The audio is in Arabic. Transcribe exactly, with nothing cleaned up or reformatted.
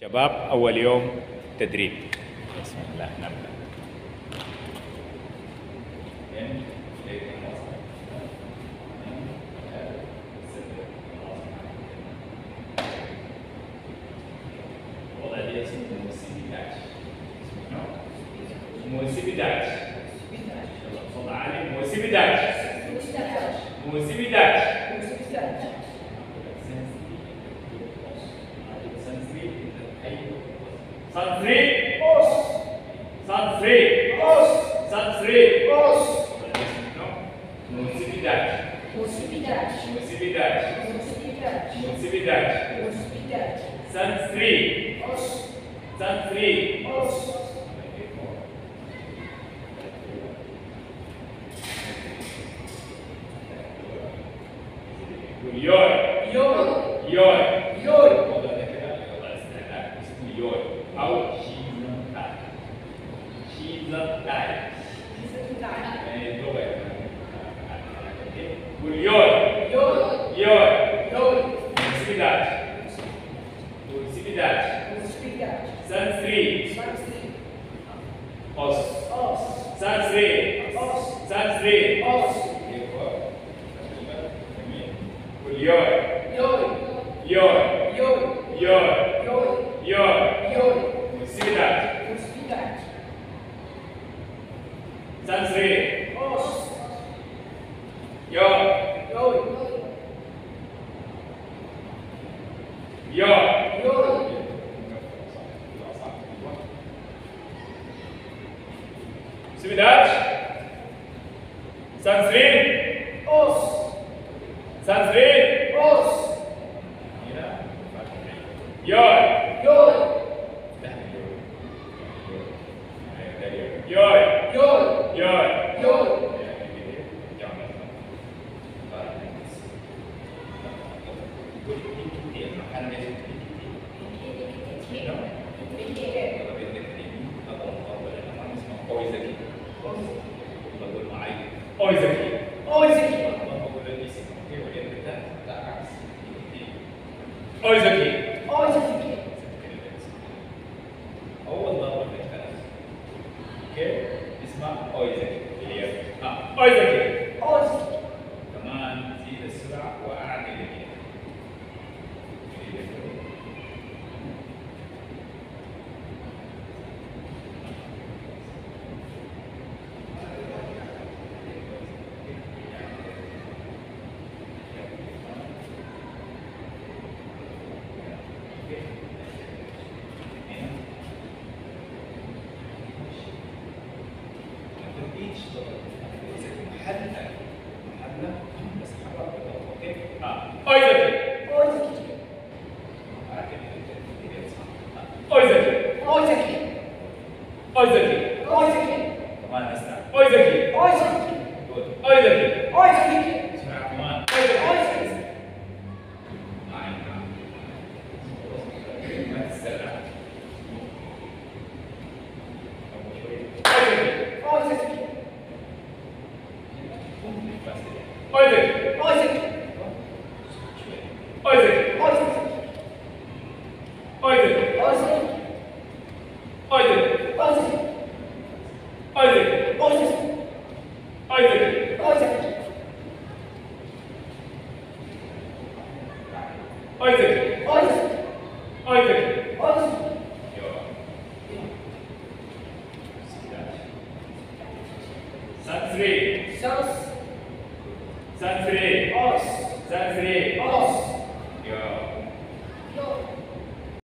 شباب أول يوم تدريب. بسم الله نبدأ. موسيبيدات صوت عالي. موسيبيدات موسيبيدات سانسري اوس سانسري اوس سانسري اوس موسيبيدات موسيبيدات موسيبيدات موسيبيدات موسيبيدات سانسري اوس سانسري اوس يوي يوي يوي يوي يوي أو شيزا شيزا داي قول يوي يوي يوي يوي موسيبيدات موسيبيدات سانسري أوس سانسري سانسري أوس يوي يوي يوي يوي يوي يوي يوي موسيبيدات موسيبيدات سانسري اوس يوي يوي يوي يوي موسيبيدات سانسري اوس سانسري اوس يوي يوي يوي يوي يوي يوي أول ضربة في الثلاث. أوكي؟ اسمها أويزكي اللي هي آه أويزكي. أويزكي. كمان زيد السرعة وأعلي اليمين. محلة محلة بس حرة بيضاء. اوكي؟ اه اويزكي اويزكي اويزكي اويزكي اويزكي اويزكي كمان اسرع. اويزكي اويزكي اويزكي اويزكي اسمع كمان اويزكي ما تسرع. اويزكي Isaac! Isaac! Isaac! Isaac! Isaac! Isaac! Isaac! Isaac! Isaac! Isaac! Sansri! Sans Sansri! Os! Sansri! Os! Yeah.